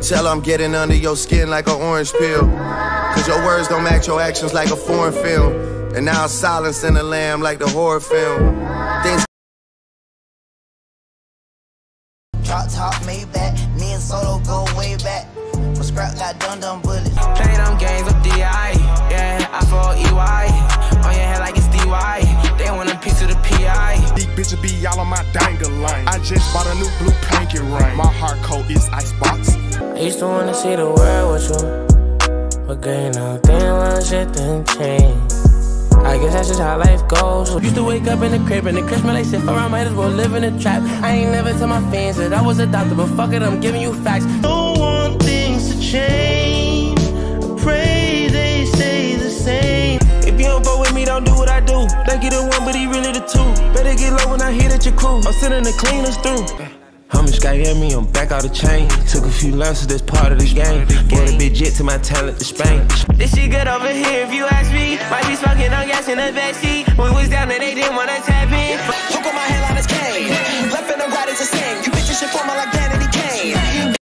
tell I'm getting under your skin like an orange peel. Cause your words don't match your actions like a foreign film. And now silence in the lamb like the horror film. Things Drop top, Maybach, me and Solo go way back. My scrap got dum-dum bullets. Play them games with DI, yeah, I fall EY. On your head like it's DY, they want a piece of the PI. These bitches be all on my danger line. I just bought a new blue pinky ring. My heart coat is icebox. I used to wanna see the world with you, but girl, now damn shit done changed. I guess that's just how life goes. Used to wake up in the crib and the crib smell like shit. I might as well live in a trap. I ain't never tell my fans that I was a doctor, but fuck it, I'm giving you facts. Don't want things to change. I pray they stay the same. If you don't go with me, don't do what I do. Think you the one, but he really the two. Better get low when I hear that your crew. I'm sending the cleaners through. Homie Sky at me, I'm back out the chain. Took a few lessons, that's part of the game. Bought a big jet to my talent to Spain. This shit good over here if you ask me. Might be smoking on gas in the backseat. We was down and they didn't wanna tap in. Hook on my headline is Kane. Left and the right is the same. You bitches shit for me like Danny Kane.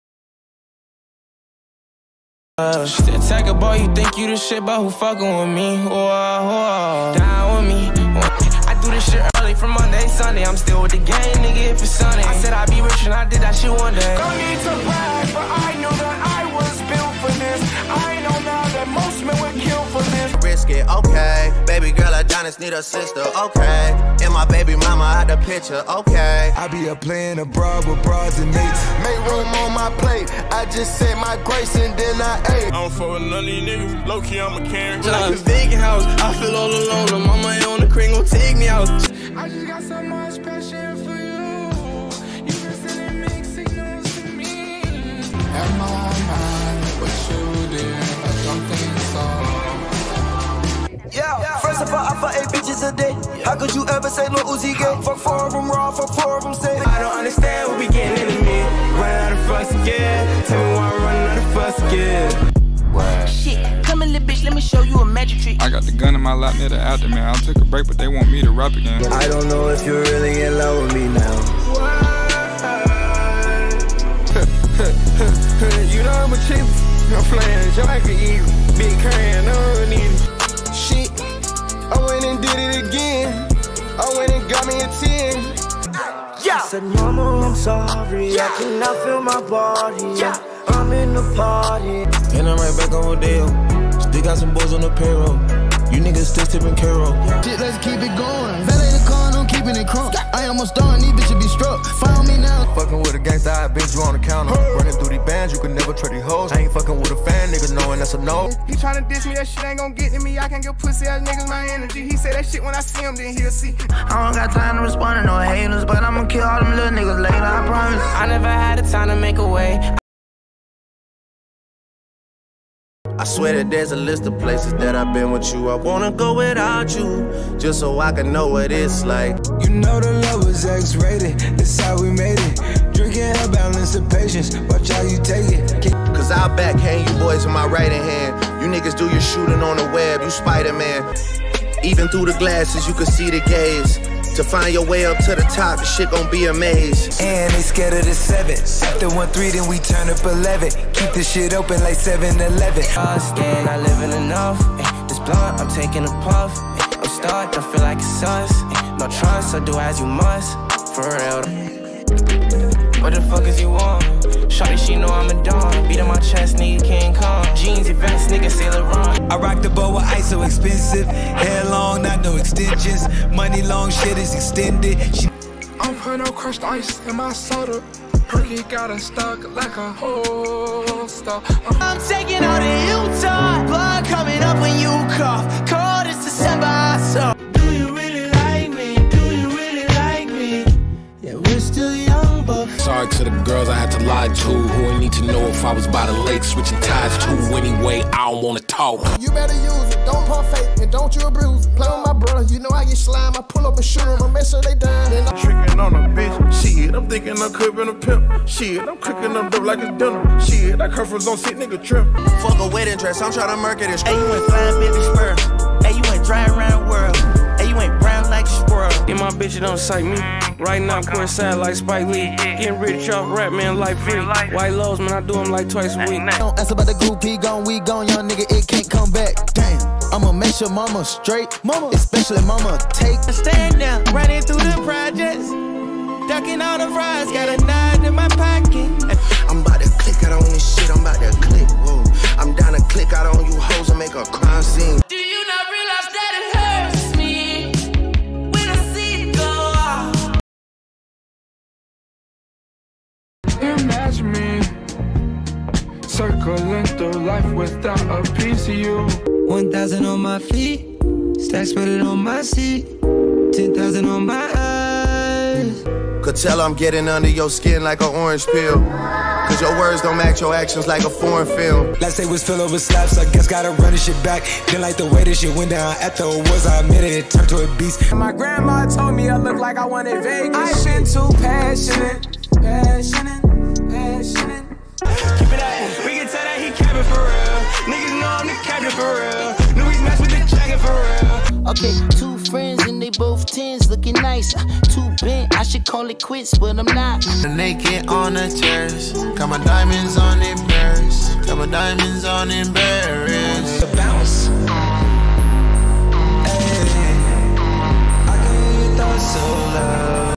Take a boy, you think you the shit, but who fucking with me? Down with me. I do this shit early from Monday, Sunday. I'm still with the game, nigga, if it's sunny. I said I'd be rich and I did that shit one day. Don't need to brag, but I know that I was built for this. I know now that most men would kill for this. risk it, okay. Baby girl, Adonis need a sister, okay. And my baby mama had the picture, okay. I be a playing abroad with bras and mates. Make room on my plate. I just said my grace and then I ate. I don't fuck with none of these niggas. Low key, I'm a Karen. Like a vacant house, I feel all alone. The mama on the cream gon' take me out. I just got so much passion for you. You sending mixed signals to me. At my mind, but shooting like something soft. Yeah, first of all, I fuck 8 bitches a day. How could you ever say Lil Uzi gay? Fuck 4 of them raw, fuck 4 of them safe. I don't understand what we getting in the mid. Running out of fuss again. Tell me why I'm running out of fuss again. Shit, come in, little bitch, let me show you a magic trick. I got the gun in my lap near the aftermath. I took a break, but they want me to rap again. I don't know if you're really in love with me now. You know I'm a chief. I'm flying, so I can eat. Big can, no need. Shit, I went and did it again. I went and got me a 10. Yeah. I said, mama, I'm sorry. I cannot feel my body. Yeah. I'm in the party. And I'm right back on Rodeo. Still got some boys on the payroll. You niggas still tipping Caro. Shit, let's keep it going. Valet the car, I'm keeping it crunk. I almost done, these bitches be struck. Found me now. Fucking with a gangsta, I bitch you on the counter. Running through these bands, you can never trade these hoes. I ain't fucking with a fan, niggas knowing that's a no. He tryna diss me, that shit ain't gon' get to me. I can't give pussy ass niggas my energy. He say that shit when I see him, then he'll see. I don't got time to respond to no haters, but I'ma kill all them little niggas later, I promise. I never had the time to make a way. I swear that there's a list of places that I've been with you. I wanna go without you, just so I can know what it's like. You know the love was X-rated, that's how we made it. Drinking her balance of patience, watch how you take it. Cause I'll backhand you boys with my right hand. You niggas do your shooting on the web, you Spider-Man. Even through the glasses, you can see the gaze. To find your way up to the top, the shit gon' be a maze. And they scared of the 7. After 1-3, then we turn up 11. Keep the shit open like 7-Eleven. Scared, not living enough. This blunt, I'm taking a puff. I'm stuck, don't feel like it's us. No trust, so do as you must. For real. What the fuck is you on? Shawty, she know I'm a don. Beat on my chest, nigga can't come. Jeans, events, nigga Sailor Run. I rock the bow with ice so expensive. Hair long, not no extensions. Money long, shit is extended. I'm putting no crushed ice in my soda. Perky got us stuck like a holster. I'm taking out in Utah. Blood coming up when you cough. Cold as December, I saw. Do you really like me? Do you really like me? Yeah, we're still young, but sorry to the girls I had to lie to, who ain't need to know if I was by the lake switching ties to. Anyway, I don't wanna talk. You better use it, don't pump fake, and don't you abuse it. Play with my brother, you know I get slime. I pull up and shoot him, I make sure they done. Then Tricking on a bitch, shit, I'm thinking I'm clipping a pimp. Shit, I'm cooking up dope like it's dinner. Shit, that curfew's on sick nigga trim. Fuck a wedding dress, I'm tryna murk it and Hey, you went flying baby spur. Hey, you went dry around the world. Hey, you went brown like a squirrel. get my my bitch, it don't excite me. Right now, court side like Spike Lee. Getting rich off rap, man, like free. White lows, man, I do them like twice a week. Don't ask about the group, he gone, we gone, young nigga, it can't come back. Damn, I'ma make sure mama straight, mama, especially mama take. Stand down, running through the projects, ducking all the fries, got a nine in my pocket. I'm about to click out on this shit, I'm about to click, whoa. I'm down to click out on you hoes and make a crime scene. Do you not realize that it hurts me when I see it go off? Imagine me circling through life without a piece of you. 1,000 on my feet, stacks put it on my seat, 10,000 on my eyes. Could tell I'm getting under your skin like an orange peel. Cause your words don't match your actions like a foreign film. Last day was filled over slaps, I guess gotta run this shit back. Didn't like the way this shit went down. At the awards, I admitted it turned to a beast. My grandma told me I look like I wanted Vegas. I've been too passionate. Keep it out, we can tell that he capping for real. Niggas know I'm the captain for real. Louis match with the jacket for real. Okay, 2 friends and they both 10s, looking nice. 2 bent, I should call it quits, but I'm not. Naked on the chairs, got my diamonds on their bears, got my diamonds on their bears. The bounce. Hey, I can hear your thoughts so loud.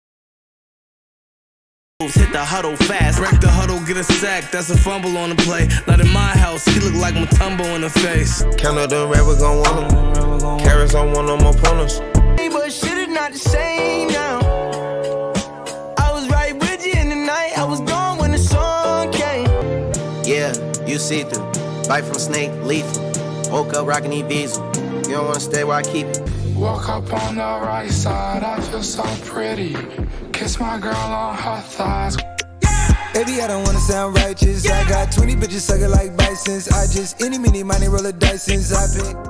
Hit the huddle fast, break the huddle, get a sack. That's a fumble on the play. Not in my house, he look like Mutombo in the face. Count up the red, we gon' want them. Carrots on one of my opponents. But shit is not the same now. I was right with you in the night, I was gone when the sun came. Yeah, you see through. Bite from snake, lethal. Woke up rockin' E-Visa. You don't wanna stay where I keep it. Walk up on the right side, I feel so pretty. Kiss my girl on her thighs. Baby, I don't wanna sound righteous. I got 20 bitches sucking like bisons. I just any, mini, money, roll the dice since I've been.